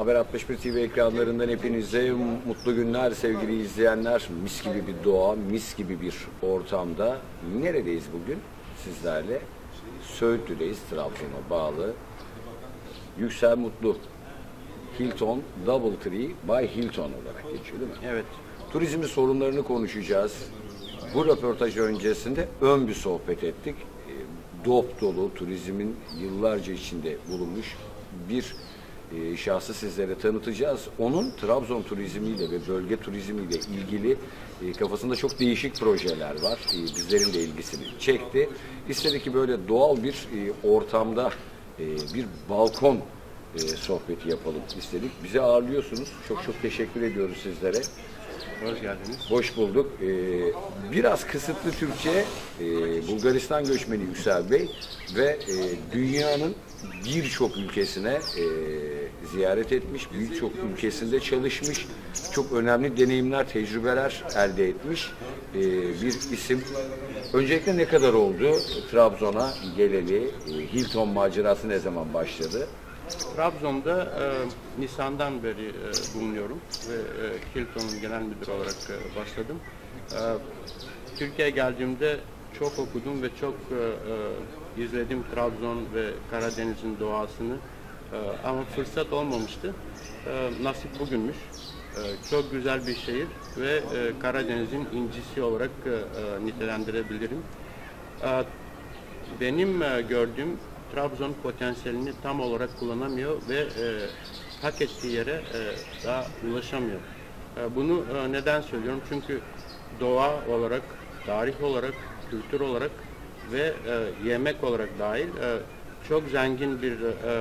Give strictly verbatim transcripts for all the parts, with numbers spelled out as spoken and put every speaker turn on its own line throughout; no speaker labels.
Haber altmış bir T V ekranlarından hepinize mutlu günler sevgili izleyenler. Mis gibi bir doğa, mis gibi bir ortamda neredeyiz bugün sizlerle? Söğütlü'deyiz, Trabzon'a bağlı. Yüksel Mutlu, Hilton Double Tree by Hilton olarak geçiyor değil mi?
Evet.
Turizmin sorunlarını konuşacağız. Bu röportaj öncesinde ön bir sohbet ettik. Dop dolu turizmin yıllarca içinde bulunmuş bir e, şahsı sizlere tanıtacağız. Onun Trabzon turizmiyle ve bölge turizmiyle ilgili e, kafasında çok değişik projeler var. E, bizlerin de ilgisini çekti. İstedik ki böyle doğal bir e, ortamda e, bir balkon e, sohbeti yapalım istedik. Bizi ağırlıyorsunuz. Çok çok teşekkür ediyoruz sizlere.
Hoş geldiniz.
Hoş bulduk. Ee, biraz kısıtlı Türkçe, e, Bulgaristan göçmeni Yüksel Bey ve e, dünyanın birçok ülkesine e, ziyaret etmiş, birçok ülkesinde çalışmış, çok önemli deneyimler, tecrübeler elde etmiş e, bir isim. Öncelikle ne kadar oldu Trabzon'a geleli, e, Hilton macerası ne zaman başladı?
Trabzon'da e, Nisan'dan beri e, bulunuyorum ve e, Hilton'un genel müdürü olarak e, başladım. E, Türkiye'ye geldiğimde çok okudum ve çok e, e, izledim Trabzon ve Karadeniz'in doğasını e, ama fırsat olmamıştı. E, nasip bugünmüş. E, çok güzel bir şehir ve e, Karadeniz'in incisi olarak e, e, nitelendirebilirim. E, benim e, gördüğüm Trabzon potansiyelini tam olarak kullanamıyor ve e, hak ettiği yere e, daha ulaşamıyor. E, bunu e, neden söylüyorum? Çünkü doğa olarak, tarih olarak, kültür olarak ve e, yemek olarak dahil e, çok zengin bir e, e,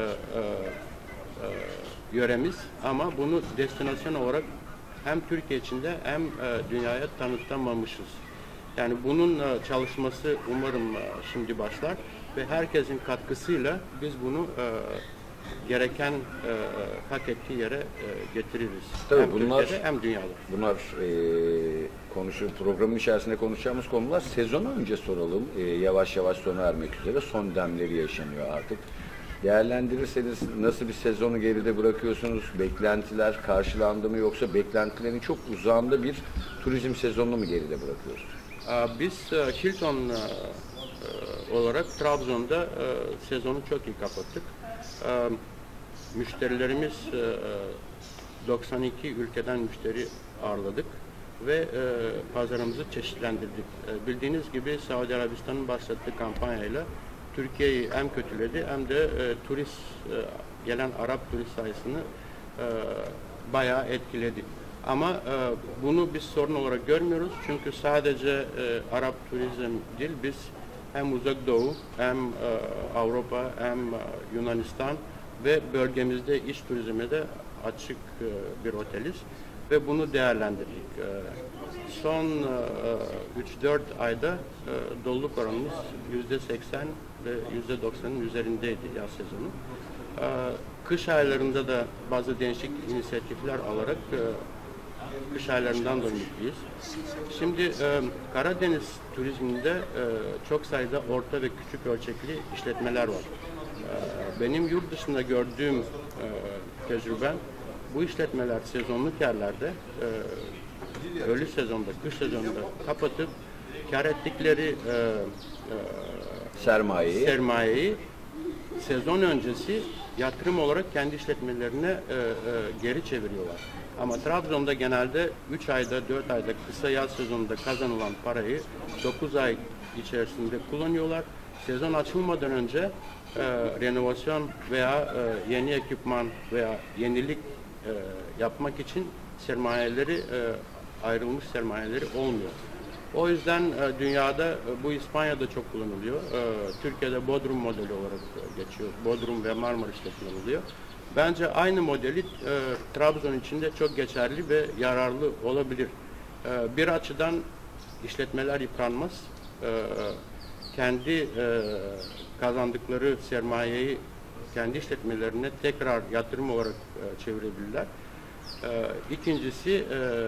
e, yöremiz ama bunu destinasyon olarak hem Türkiye içinde hem e, dünyaya tanıtamamışız. Yani bunun e, çalışması umarım e, şimdi başlar. Ve herkesin katkısıyla biz bunu e, gereken e, hak ettiği yere e, getiririz.
Tabii
hem
bunlar,
Türkiye'de hem dünyada.
Bunlar e, konuşur, programın içerisinde konuşacağımız konular. Sezonu önce soralım. E, yavaş yavaş sona ermek üzere. Son demleri yaşanıyor artık. Değerlendirirseniz nasıl bir sezonu geride bırakıyorsunuz? Beklentiler karşılandı mı yoksa beklentilerin çok uzağında bir turizm sezonunu mu geride bırakıyorsunuz?
Biz e, Hilton e, olarak Trabzon'da e, sezonu çok iyi kapattık. E, müşterilerimiz e, doksan iki ülkeden müşteri ağırladık ve e, pazarımızı çeşitlendirdik. E, bildiğiniz gibi Saudi Arabistan'ın başlattığı kampanyayla Türkiye'yi hem kötüledi hem de e, turist e, gelen Arap turist sayısını e, bayağı etkiledi. Ama e, bunu biz sorun olarak görmüyoruz çünkü sadece e, Arap turizm değil, biz hem Uzak Doğu, hem e, Avrupa, hem e, Yunanistan ve bölgemizde iç turizme de açık e, bir oteliz ve bunu değerlendirdik. E, son e, üç dört ayda e, doluluk oranımız yüzde seksen ve yüzde doksanın üzerindeydi yaz sezonu. E, kış aylarında da bazı değişik inisiyatifler alarak e, kış aylarından da ümitliyiz. Şimdi e, Karadeniz turizminde e, çok sayıda orta ve küçük ölçekli işletmeler var. E, benim yurt dışında gördüğüm e, tecrübem, bu işletmeler sezonluk yerlerde e, ölü sezonda, kış sezonunda kapatıp kar ettikleri e, e,
sermayeyi.
sermayeyi sezon öncesi yatırım olarak kendi işletmelerine e, e, geri çeviriyorlar. Ama Trabzon'da genelde üç ayda, dört ayda kısa yaz sezonunda kazanılan parayı dokuz ay içerisinde kullanıyorlar. Sezon açılmadan önce e, renovasyon veya e, yeni ekipman veya yenilik e, yapmak için sermayeleri, e, ayrılmış sermayeleri olmuyor. O yüzden e, dünyada e, bu İspanya'da çok kullanılıyor. E, Türkiye'de Bodrum modeli olarak e, geçiyor. Bodrum ve Marmaris'te kullanılıyor. Bence aynı modeli e, Trabzon için de çok geçerli ve yararlı olabilir. E, bir açıdan işletmeler yıpranmaz. E, kendi e, kazandıkları sermayeyi kendi işletmelerine tekrar yatırım olarak e, çevirebilirler. E, ikincisi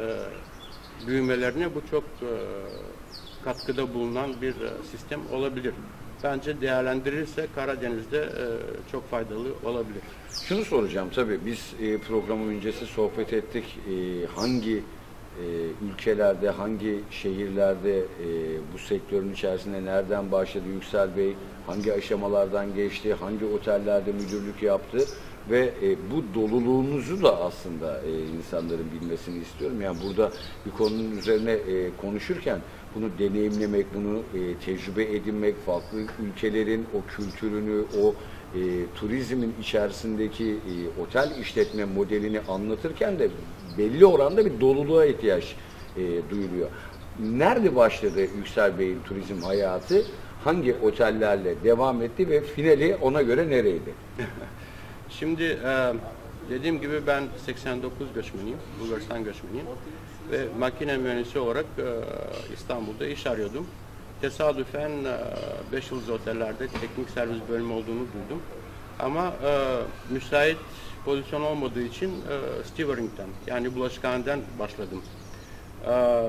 e, büyümelerine bu çok e, katkıda bulunan bir e, sistem olabilir. bence değerlendirilirse Karadeniz'de e, çok faydalı olabilir.
Şunu soracağım, tabii biz e, program öncesi sohbet ettik. E, hangi e, ülkelerde, hangi şehirlerde e, bu sektörün içerisinde nereden başladı Yüksel Bey, hangi aşamalardan geçti, hangi otellerde müdürlük yaptı ve e, bu doluluğunuzu da aslında e, insanların bilmesini istiyorum. Yani burada bir konunun üzerine e, konuşurken bunu deneyimlemek, bunu e, tecrübe edinmek, farklı ülkelerin o kültürünü, o e, turizmin içerisindeki e, otel işletme modelini anlatırken de belli oranda bir doluluğa ihtiyaç e, duyuluyor. Nerede başladı Yüksel Bey'in turizm hayatı? Hangi otellerle devam etti ve finali ona göre nereydi?
Şimdi e, dediğim gibi ben seksen dokuz göçmeniyim, Bulgaristan göçmeniyim ve makine mühendisi olarak e, İstanbul'da iş arıyordum. Tesadüfen beş yıldız otellerde teknik servis bölümü olduğunu duydum. Ama e, müsait pozisyon olmadığı için e, stevering'den yani bulaşıkhaneden başladım. E,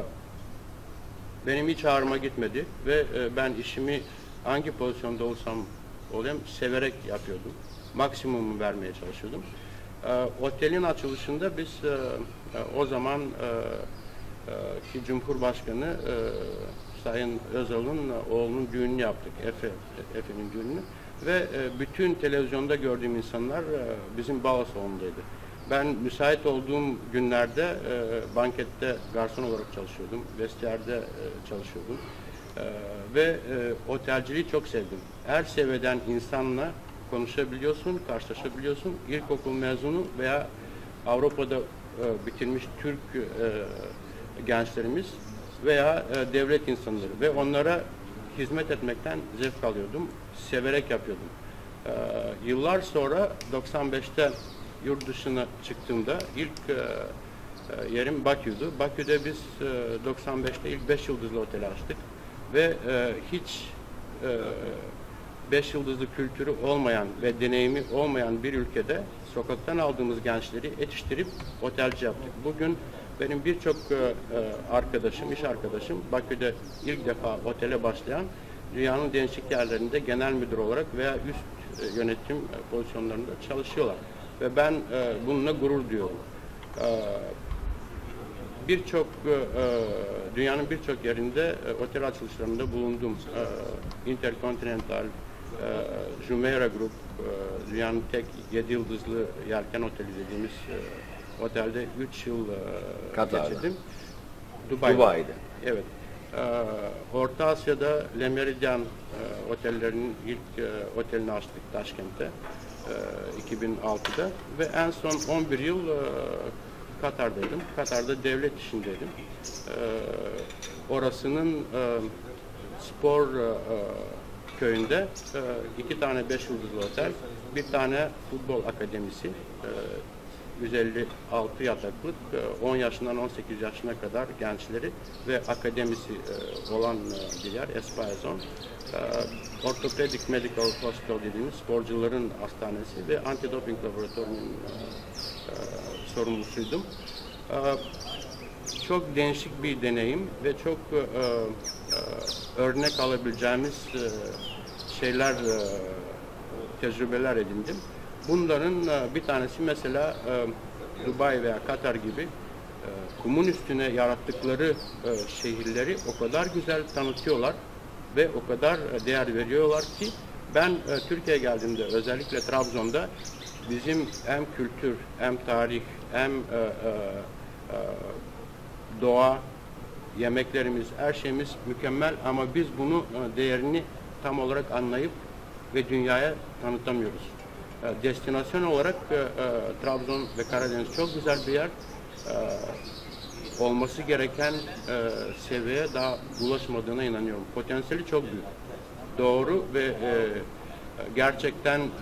benim hiç ağrıma gitmedi ve e, ben işimi hangi pozisyonda olsam olayım severek yapıyordum. Maksimumu vermeye çalışıyordum. E, otelin açılışında biz e, e, o zaman e, e, ki Cumhurbaşkanı e, Sayın Özal'ın oğlunun düğününü yaptık, Efe, Efe'nin düğününü ve e, bütün televizyonda gördüğüm insanlar e, bizim balo salonundaydı. Ben müsait olduğum günlerde e, bankette garson olarak çalışıyordum, vestiyerde e, çalışıyordum e, ve e, otelciliği çok sevdim. Her seviyeden insanla konuşabiliyorsun, karşılaşabiliyorsun. İlkokul mezunu veya Avrupa'da e, bitirmiş Türk e, gençlerimiz veya e, devlet insanları ve onlara hizmet etmekten zevk alıyordum, severek yapıyordum. E, yıllar sonra doksan beşte yurt dışına çıktığımda ilk e, e, yerim Bakü'dü. Bakü'de biz e, doksan beşte ilk beş yıldızlı oteli açtık ve e, hiç e, beş yıldızlı kültürü olmayan ve deneyimi olmayan bir ülkede sokaktan aldığımız gençleri yetiştirip otelci yaptık. Bugün benim birçok e, arkadaşım, iş arkadaşım Bakü'de ilk defa otele başlayan dünyanın değişik yerlerinde genel müdür olarak veya üst e, yönetim pozisyonlarında çalışıyorlar. Ve ben e, bununla gurur duyuyorum. E, birçok e, dünyanın birçok yerinde e, otel açılışlarında bulundum. E, Intercontinental, e, Jumeirah Group, e, dünyanın tek yedi yıldızlı yelken oteli dediğimiz e, otelde üç yıl e, geçirdim. Dubai'de. Dubai'de. Evet. E, Orta Asya'da Le Méridien e, otellerinin ilk e, otelini açtık Taşkent'te e, iki bin altıda ve en son on bir yıl e, Katar'daydım. Katar'da devlet işindeydim. E, orasının e, spor e, köyünde e, iki tane beş yıldızlı otel, bir tane futbol akademisi, e, yüz elli altı yataklık, on yaşından on sekiz yaşına kadar gençleri ve akademisi olan bir yer, Espazon. Orthopedic Medical Hospital dediğimiz sporcuların hastanesi ve antidoping laboratuvarının sorumlusuydum. Çok değişik bir deneyim ve çok örnek alabileceğimiz şeyler, tecrübeler edindim. Bunların bir tanesi mesela Dubai veya Katar gibi kumun üstüne yarattıkları şehirleri o kadar güzel tanıtıyorlar ve o kadar değer veriyorlar ki ben Türkiye'ye geldiğimde özellikle Trabzon'da bizim hem kültür hem tarih hem doğa, yemeklerimiz, her şeyimiz mükemmel ama biz bunu değerini tam olarak anlayıp ve dünyaya tanıtamıyoruz. Destinasyon olarak e, e, Trabzon ve Karadeniz çok güzel bir yer. E, olması gereken e, seviyeye daha ulaşmadığına inanıyorum. Potansiyeli çok büyük. Doğru ve e, gerçekten e,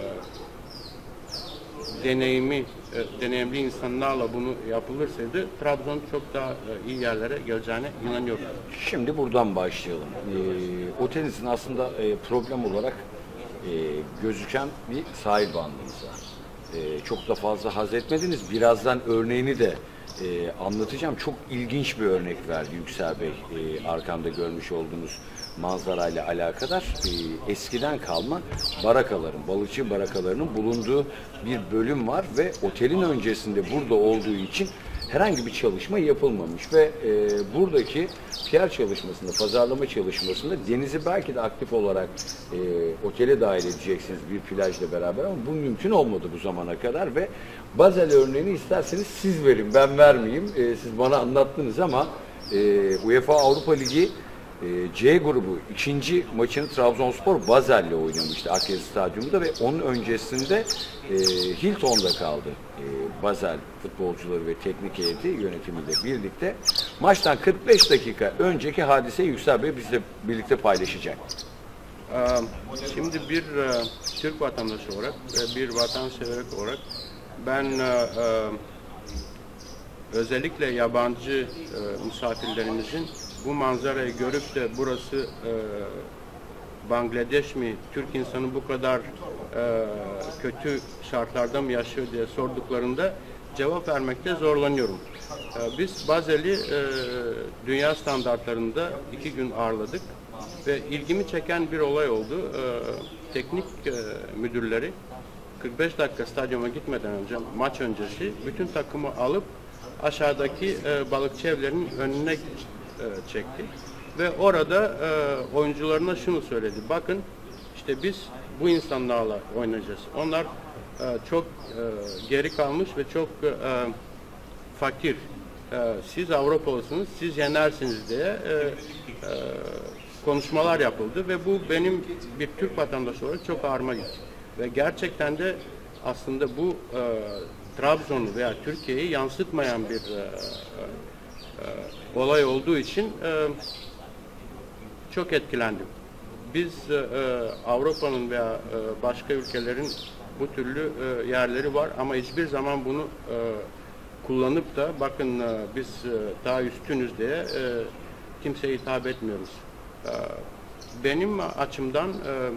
deneyimi, e, deneyimli insanlarla bunu yapılırsaydı Trabzon çok daha e, iyi yerlere geleceğine inanıyorum.
Şimdi buradan başlayalım. E, otelinizin aslında e, problem olarak E, gözüken bir sahil bandımız var. E, çok da fazla haz etmediniz. Birazdan örneğini de e, anlatacağım. Çok ilginç bir örnek verdi Yüksel Bey. E, arkamda görmüş olduğunuz manzarayla alakadar. E, eskiden kalma barakaların, balıkçı barakalarının bulunduğu bir bölüm var ve otelin öncesinde burada olduğu için herhangi bir çalışma yapılmamış ve e, buradaki P R çalışmasında, pazarlama çalışmasında denizi belki de aktif olarak e, otele dahil edeceksiniz bir plajla beraber ama bu mümkün olmadı bu zamana kadar ve Basel örneğini isterseniz siz verin, ben vermeyeyim. E, siz bana anlattınız ama e, UEFA Avrupa Ligi e, C grubu ikinci maçını Trabzonspor Basel'le oynamıştı Akyazı Stadyumunda ve onun öncesinde e, Hilton'da kaldı. E, Basel futbolcuları ve teknik heyeti yönetimiyle birlikte. Maçtan kırk beş dakika önceki hadiseyi Yüksel Bey bizle birlikte paylaşacak.
Şimdi bir Türk vatandaşı olarak ve bir vatansever olarak ben özellikle yabancı misafirlerimizin bu manzarayı görüp de burası Bangladeş mi, Türk insanı bu kadar kötü şartlarda mı yaşıyor diye sorduklarında cevap vermekte zorlanıyorum. Biz Basel'i dünya standartlarında iki gün ağırladık ve ilgimi çeken bir olay oldu. Teknik müdürleri kırk beş dakika stadyuma gitmeden önce, maç öncesi bütün takımı alıp aşağıdaki balıkçı evlerinin önüne çekti. Ve orada oyuncularına şunu söyledi. Bakın işte biz bu insanlarla oynayacağız. Onlar çok geri kalmış ve çok fakir. Siz Avrupalısınız, siz yenersiniz diye konuşmalar yapıldı ve bu benim bir Türk vatandaşı olarak çok ağrıma gitti. Ve gerçekten de aslında bu Trabzon'u veya Türkiye'yi yansıtmayan bir olay olduğu için çok etkilendim. Biz Avrupa'nın veya başka ülkelerin bu türlü yerleri var ama hiçbir zaman bunu kullanıp da bakın biz daha üstünüz diye kimseye hitap etmiyoruz. Benim açımdan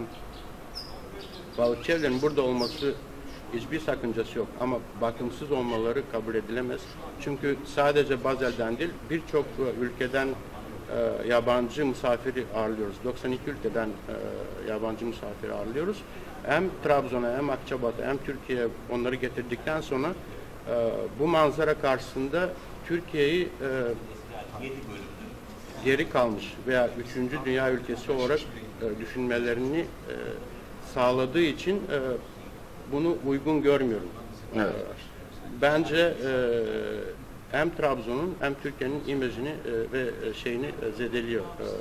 balıkçı evlerinin burada olması hiçbir sakıncası yok ama bakımsız olmaları kabul edilemez. Çünkü sadece Basel'den değil birçok ülkeden e, yabancı misafiri ağırlıyoruz. doksan iki ülkeden e, yabancı misafiri ağırlıyoruz. Hem Trabzon'a hem Akçabat'a hem Türkiye'ye onları getirdikten sonra e, bu manzara karşısında Türkiye'yi e, geri kalmış veya üçüncü dünya ülkesi olarak e, düşünmelerini e, sağladığı için e, bunu uygun görmüyorum.
Evet.
Bence e, hem Trabzon'un hem Türkiye'nin imajını e, ve şeyini zedeliyor.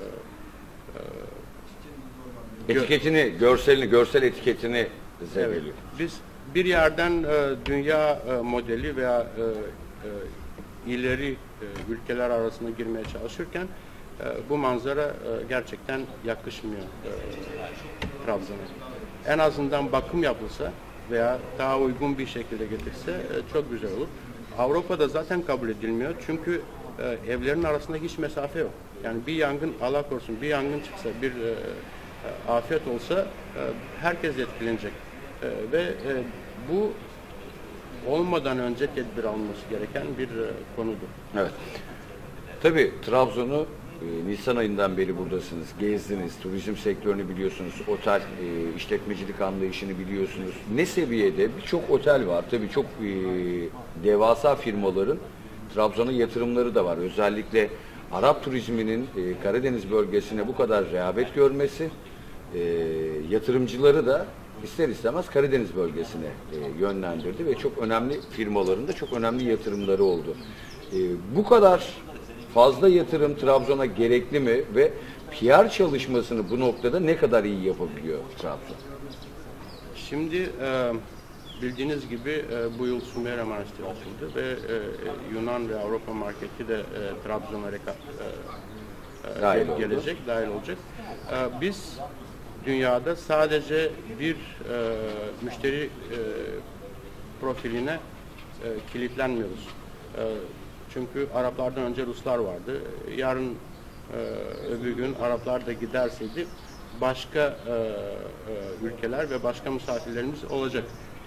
E, e, etiketini, görselini, görsel etiketini zedeliyor.
Evet. Biz bir yerden e, dünya e, modeli veya e, e, ileri e, ülkeler arasında girmeye çalışırken e, bu manzara e, gerçekten yakışmıyor e, Trabzon'a. En azından bakım yapılsa veya daha uygun bir şekilde getirse e, çok güzel olur. Avrupa'da zaten kabul edilmiyor çünkü e, evlerin arasında hiç mesafe yok. Yani bir yangın, Allah korusun bir yangın çıksa, bir e, e, afet olsa e, herkes etkilenecek. E, ve e, bu olmadan önce tedbir alınması gereken bir e, konudur.
Evet. Tabii Trabzon'u e, Nisan ayından beri buradasınız, gezdiniz, turizm sektörünü biliyorsunuz, otel e, işletmecilik anlayışını biliyorsunuz. Ne seviyede birçok otel var, tabii çok e, devasa firmaların Trabzon'a yatırımları da var. Özellikle Arap turizminin e, Karadeniz bölgesine bu kadar rehavet görmesi, e, yatırımcıları da ister istemez Karadeniz bölgesine e, yönlendirdi ve çok önemli firmaların da çok önemli yatırımları oldu. E, bu kadar fazla yatırım Trabzon'a gerekli mi ve P R çalışmasını bu noktada ne kadar iyi yapabiliyor Trabzon?
Şimdi e, bildiğiniz gibi e, bu yıl Sümeyra Manastırı açıldı ve e, Yunan ve Avrupa marketi de e, Trabzon'a reka, e, dahil gelecek, oldu. dahil olacak. E, biz dünyada sadece bir e, müşteri e, profiline e, kilitlenmiyoruz. E, çünkü Araplardan önce Ruslar vardı. Yarın e, öbür gün Araplar da giderseydi başka e, e, ülkeler ve başka misafirlerimiz olacak.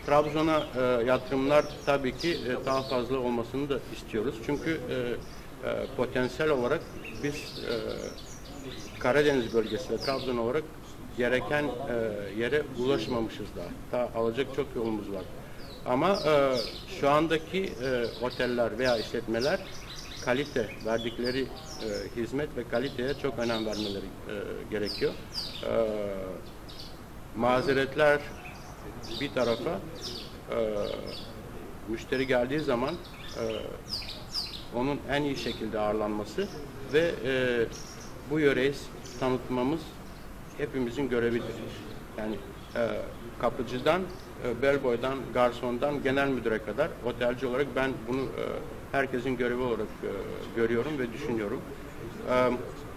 Trabzon'a e, yatırımlar tabii ki e, daha fazla olmasını da istiyoruz. Çünkü e, e, potansiyel olarak biz e, Karadeniz bölgesi ve Trabzon olarak gereken e, yere ulaşmamışız daha. Daha alacak çok yolumuz var. Ama e, şu andaki e, oteller veya işletmeler kalite, verdikleri e, hizmet ve kaliteye çok önem vermeleri e, gerekiyor. E, mazeretler bir tarafa, e, müşteri geldiği zaman e, onun en iyi şekilde ağırlanması ve e, bu yöreyi tanıtmamız hepimizin görevidir. Yani e, kapıcıdan, e, bellboy'dan, garsondan genel müdüre kadar otelci olarak ben bunu e, herkesin görevi olarak e, görüyorum ve düşünüyorum. E,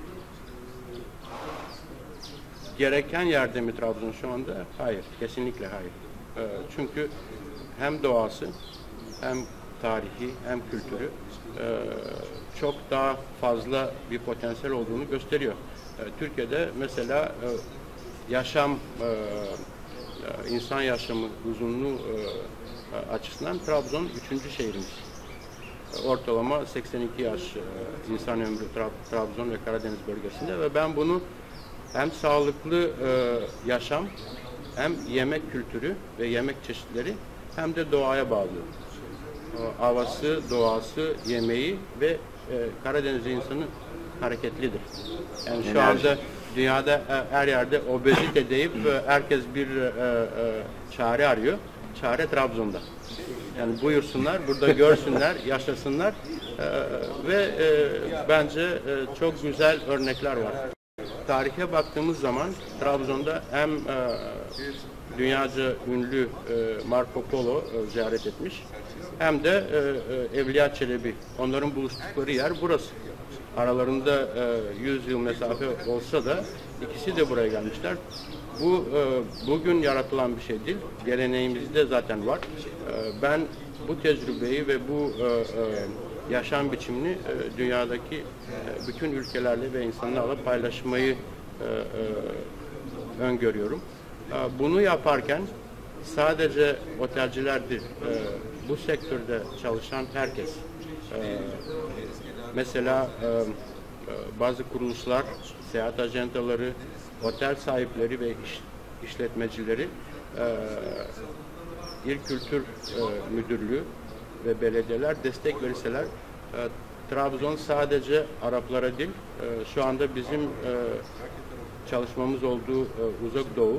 gereken yerde mi Trabzon şu anda? Hayır, kesinlikle hayır. E, çünkü hem doğası, hem tarihi, hem kültürü e, çok daha fazla bir potansiyel olduğunu gösteriyor. E, Türkiye'de mesela e, yaşam, e, insan yaşamı uzunluğu e, açısından Trabzon üçüncü şehrimiz. E, ortalama seksen iki yaş e, insan ömrü Trabzon ve Karadeniz bölgesinde ve ben bunu hem sağlıklı e, yaşam, hem yemek kültürü ve yemek çeşitleri hem de doğaya bağlıyorum. E, havası, doğası, yemeği ve e, Karadeniz insanı hareketlidir. Yani şu anda dünyada e, her yerde obezite deyip e, herkes bir e, e, çare arıyor. Çare Trabzon'da. Yani buyursunlar, burada görsünler, yaşasınlar e, ve e, bence e, çok güzel örnekler var. Tarihe baktığımız zaman Trabzon'da hem e, dünyaca ünlü e, Marco Polo e, ziyaret etmiş hem de e, e, Evliya Çelebi. Onların buluştukları yer burası. Aralarında e, yüz yıl mesafe olsa da ikisi de buraya gelmişler. Bu e, bugün yaratılan bir şey değil. Geleneğimizde zaten var. E, ben bu tecrübeyi ve bu e, e, yaşam biçimini e, dünyadaki e, bütün ülkelerle ve insanlarla paylaşmayı e, e, öngörüyorum. E, bunu yaparken sadece otelciler değil, e, bu sektörde çalışan herkes. E, mesela e, bazı kuruluşlar, seyahat ajantaları, otel sahipleri ve iş, işletmecileri, e, İl Kültür e, Müdürlüğü ve belediyeler destek verirseler, e, Trabzon sadece Araplara değil, e, şu anda bizim e, çalışmamız olduğu e, Uzak Doğu,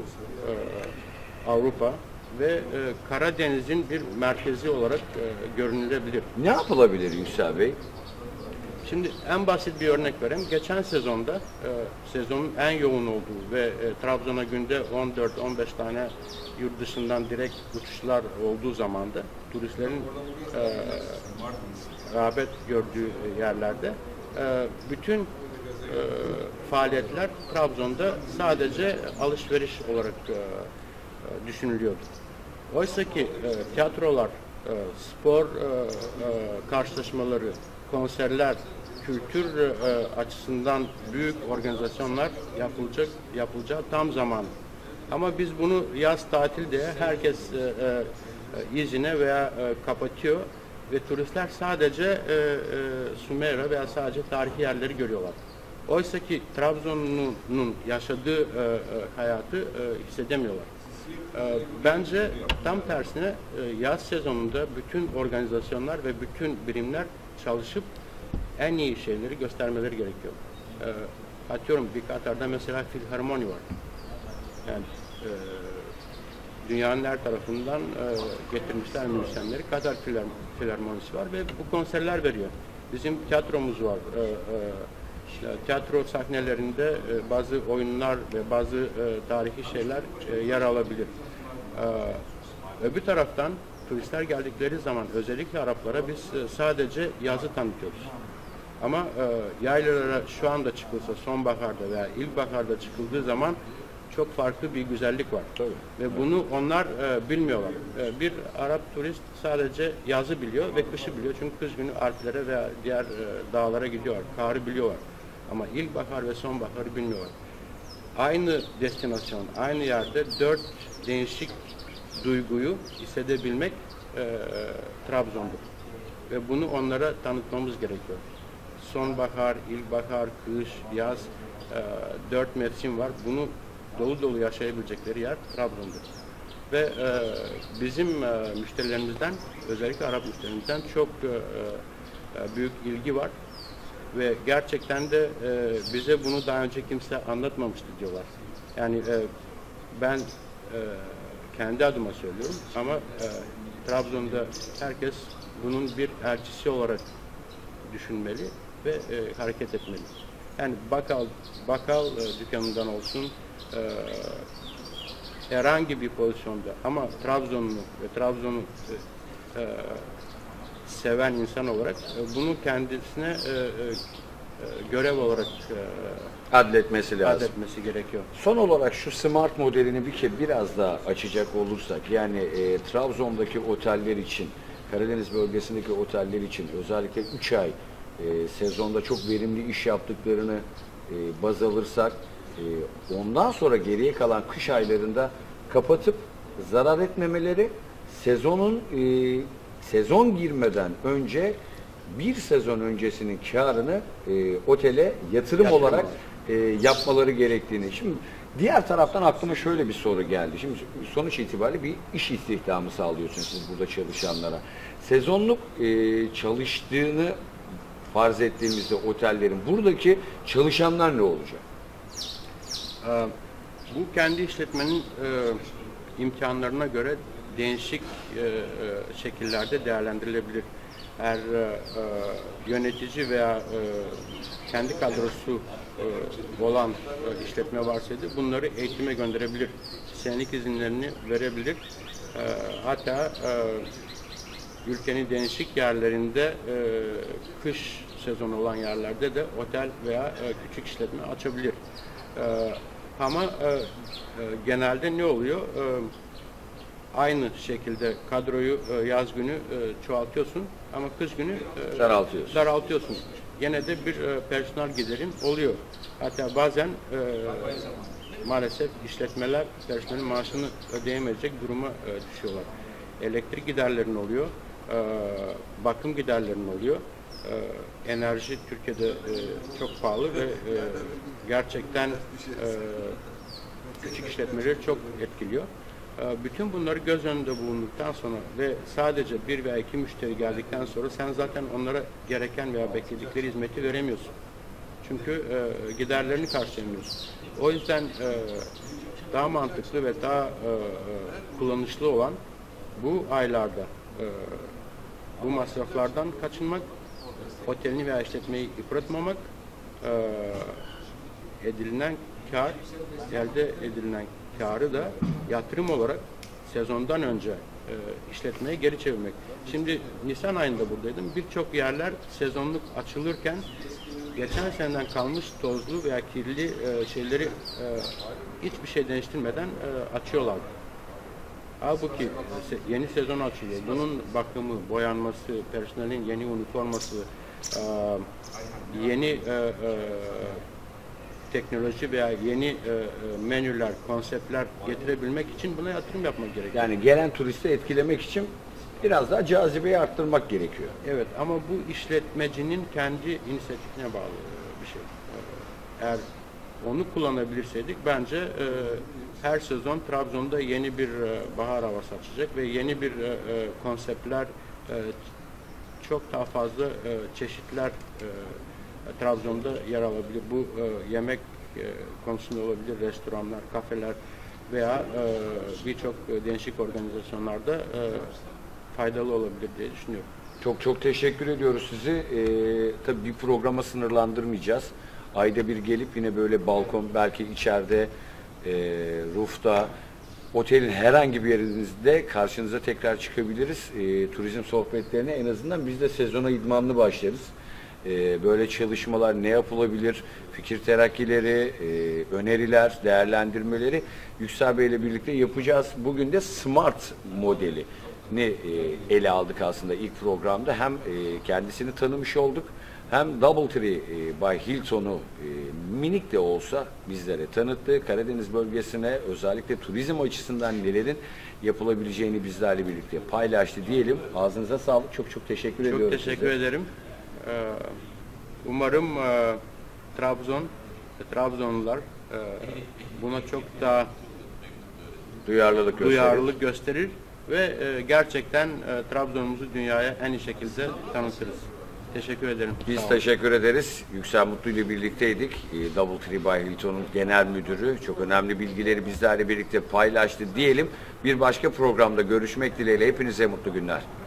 e, Avrupa ve e, Karadeniz'in bir merkezi olarak e, görünülebilir.
Ne yapılabilir Yüksel Bey?
Şimdi en basit bir örnek vereyim. Geçen sezonda e, sezonun en yoğun olduğu ve e, Trabzon'a günde on dört on beş tane yurt dışından direkt uçuşlar olduğu zamanda turistlerin e, rağbet gördüğü yerlerde e, bütün e, faaliyetler Trabzon'da sadece alışveriş olarak e, e, düşünülüyordu. Oysa ki e, tiyatrolar, e, spor e, e, karşılaşmaları, konserler, kültür e, açısından büyük organizasyonlar yapılacak, yapılacağı tam zaman. Ama biz bunu yaz tatil diye herkes e, e, izine veya e, kapatıyor ve turistler sadece e, e, Sümeyra veya sadece tarihi yerleri görüyorlar. Oysa ki Trabzon'un yaşadığı e, e, hayatı e, hissedemiyorlar. E, bence tam tersine e, yaz sezonunda bütün organizasyonlar ve bütün birimler çalışıp en iyi şeyleri göstermeleri gerekiyor. E, atıyorum bir Katar'da mesela filharmoni var. Yani e, dünyanın her tarafından e, getirmişler müzisyenleri. Katar Filarmonisi var ve bu konserler veriyor. Bizim tiyatromuz var. E, e, tiyatro sahnelerinde e, bazı oyunlar ve bazı e, tarihi şeyler e, yer alabilir. E, öbür taraftan turistler geldikleri zaman özellikle Araplara biz e, sadece yazı tanıtıyoruz. Ama e, yaylalara şu anda çıkılsa sonbaharda veya ilkbaharda çıkıldığı zaman çok farklı bir güzellik var. Tabii. Ve bunu onlar e, bilmiyorlar. E, bir Arap turist sadece yazı biliyor ve kışı biliyor. Çünkü kış günü Alplere veya diğer e, dağlara gidiyorlar. Karı biliyorlar. Ama ilkbahar ve sonbaharı bilmiyorlar. Aynı destinasyon, aynı yerde dört değişik duyguyu hissedebilmek e, Trabzon'dur. Ve bunu onlara tanıtmamız gerekiyor. Sonbahar, ilkbahar, kış, yaz, e, dört mevsim var. Bunu dolu dolu yaşayabilecekleri yer Trabzon'dur. Ve e, bizim e, müşterilerimizden, özellikle Arap müşterilerimizden çok e, e, büyük ilgi var. Ve gerçekten de e, bize bunu daha önce kimse anlatmamıştı diyorlar. Yani e, ben e, kendi adıma söylüyorum ama e, Trabzon'da herkes bunun bir elçisi olarak düşünmeli ve e, hareket etmeli. Yani bakkal, bakkal e, dükkanından olsun, e, herhangi bir pozisyonda ama Trabzonlu ve Trabzon'u e, e, seven insan olarak e, bunu kendisine e, e, görev olarak e,
Adletmesi lazım.
adletmesi gerekiyor.
Son olarak şu smart modelini bir kere biraz daha açacak olursak, yani e, Trabzon'daki oteller için, Karadeniz bölgesindeki oteller için özellikle üç ay e, sezonda çok verimli iş yaptıklarını e, baz alırsak, e, ondan sonra geriye kalan kış aylarında kapatıp zarar etmemeleri, sezonun e, sezon girmeden önce bir sezon öncesinin karını e, otele yatırım,
Yatırım
olarak e, yapmaları gerektiğini. Şimdi diğer taraftan aklıma şöyle bir soru geldi. Şimdi sonuç itibariyle bir iş istihdamı sağlıyorsunuz siz burada çalışanlara. Sezonluk e, çalıştığını farz ettiğimizde otellerin buradaki çalışanlar ne olacak?
Ee, bu kendi işletmenin e, imkanlarına göre değişik e, e, şekillerde değerlendirilebilir. Eğer e, e, yönetici veya e, kendi kadrosu e, olan e, işletme varsaydı bunları eğitime gönderebilir. Senelik izinlerini verebilir. E, hatta e, ülkenin değişik yerlerinde e, kış sezonu olan yerlerde de otel veya e, küçük işletme açabilir. E, ama e, e, genelde ne oluyor? E, aynı şekilde kadroyu e, yaz günü e, çoğaltıyorsun ama kış günü e,
Daraltıyorsun.
daraltıyorsun. Gene de bir e, personel giderin oluyor. Hatta bazen e, maalesef işletmeler personelin maaşını ödeyemeyecek duruma e, düşüyorlar. Elektrik giderlerin oluyor, e, bakım giderlerin oluyor. E, enerji Türkiye'de e, çok pahalı ve e, gerçekten e, küçük işletmeleri çok etkiliyor. E, bütün bunları göz önünde bulunduktan sonra ve sadece bir veya iki müşteri geldikten sonra sen zaten onlara gereken veya bekledikleri hizmeti veremiyorsun. Çünkü e, giderlerini karşılayamıyorsun. O yüzden e, daha mantıklı ve daha e, kullanışlı olan bu aylarda e, bu masraflardan kaçınmak, otelini veya işletmeyi yıpratmamak, e, edilen kar, elde edilen karı da yatırım olarak sezondan önce e, işletmeye geri çevirmek. Şimdi Nisan ayında buradaydım. Birçok yerler sezonluk açılırken geçen seneden kalmış tozlu veya kirli e, şeyleri e, hiçbir şey değiştirmeden e, açıyorlardı. Halbuki yeni sezon açılıyor. Bunun bakımı, boyanması, personelin yeni üniforması, e, yeni e, e, teknoloji veya yeni e, menüler, konseptler getirebilmek için buna yatırım yapmak gerekiyor.
Yani gelen turisti etkilemek için biraz daha cazibeyi arttırmak gerekiyor.
Evet ama bu işletmecinin kendi inisiyatifine bağlı bir şey. Eğer onu kullanabilirseydik bence e, her sezon Trabzon'da yeni bir e, bahar havası açacak ve yeni bir e, e, konseptler, e, çok daha fazla e, çeşitler e, Trabzon'da yer alabilir. Bu e, yemek e, konusunda olabilir, restoranlar, kafeler veya e, birçok e, değişik organizasyonlarda e, faydalı olabilir diye düşünüyorum.
Çok çok teşekkür ediyoruz sizi. Ee, tabii bir programa sınırlandırmayacağız. Ayda bir gelip yine böyle balkon, belki içeride, e, roof'ta, otelin herhangi bir yerinizde karşınıza tekrar çıkabiliriz. E, turizm sohbetlerine en azından biz de sezona idmanlı başlarız. E, böyle çalışmalar ne yapılabilir, fikir terakkileri, e, öneriler, değerlendirmeleri Yüksel Bey ile birlikte yapacağız. Bugün de Smart modeli. e, ele aldık aslında ilk programda. Hem e, kendisini tanımış olduk, hem DoubleTree e, by Hilton'u e, minik de olsa bizlere tanıttı. Karadeniz bölgesine özellikle turizm açısından nelerin yapılabileceğini bizlerle birlikte paylaştı diyelim. Ağzınıza sağlık. Çok çok teşekkür
çok
ediyorum
teşekkür
size.
ederim. Ee, umarım e, Trabzon, Trabzonlular e, buna çok daha
Duyarlılık gösterir.
duyarlılık gösterir ve e, gerçekten e, Trabzon'umuzu dünyaya en iyi şekilde tanıtırız. Teşekkür ederim.
Biz
Sağ olun.
teşekkür ederiz. Yüksel Mutlu ile birlikteydik. E, DoubleTree by Hilton'un genel müdürü çok önemli bilgileri bizlerle birlikte paylaştı diyelim. Bir başka programda görüşmek dileğiyle hepinize mutlu günler.